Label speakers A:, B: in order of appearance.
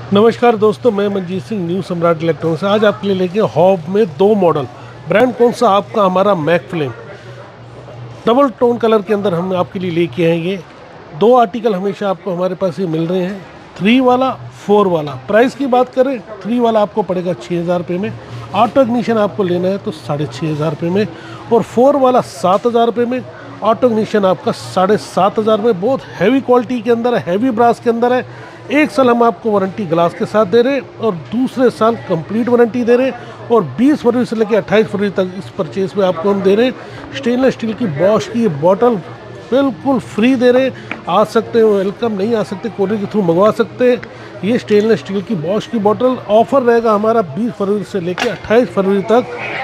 A: नमस्कार दोस्तों, मैं मनजीत सिंह न्यू सम्राट इलेक्ट्रॉनिक्स। आज आपके लिए लेके हॉब में दो मॉडल। ब्रांड कौन सा? आपका हमारा मैकफ्लेम डबल टोन कलर के अंदर हम आपके लिए लेके आए। ये दो आर्टिकल हमेशा आपको हमारे पास ये मिल रहे हैं, 3 वाला 4 वाला। प्राइस की बात करें, 3 वाला आपको पड़ेगा 6,000 रुपये में। ऑटो इग्निशन आपको लेना है तो 6,500 रुपये में, और 4 वाला 7,000 रुपये में। ऑटो इग्निशन आपका 7,500 में। बहुत हैवी क्वालिटी के अंदर है, हैवी ब्रास के अंदर है। 1 साल हम आपको वारंटी ग्लास के साथ दे रहे हैं और दूसरे साल कंप्लीट वारंटी दे रहे हैं। और 20 फरवरी से लेकर 28 फरवरी तक इस परचेज में आपको हम दे रहे हैं। स्टेनलेस स्टील की बॉश की बॉटल बिल्कुल फ्री दे रहे हैं। आ सकते हो, वेलकम। नहीं आ सकते, कोरियर के थ्रू मंगवा सकते हैं। ये स्टेनलेस स्टील की बॉश की बॉटल ऑफर रहेगा हमारा 20 फरवरी से लेकर 28 फरवरी तक।